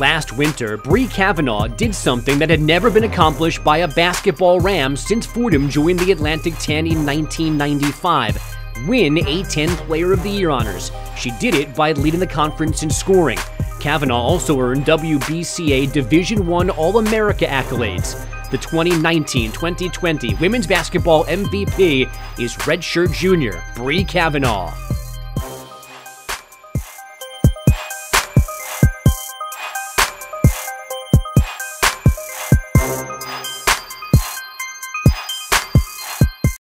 Last winter, Bre Cavanaugh did something that had never been accomplished by a basketball Ram since Fordham joined the Atlantic 10 in 1995. Win A-10 Player of the Year honors. She did it by leading the conference in scoring. Cavanaugh also earned WBCA Division I All-America accolades. The 2019-2020 Women's Basketball MVP is redshirt junior Bre Cavanaugh.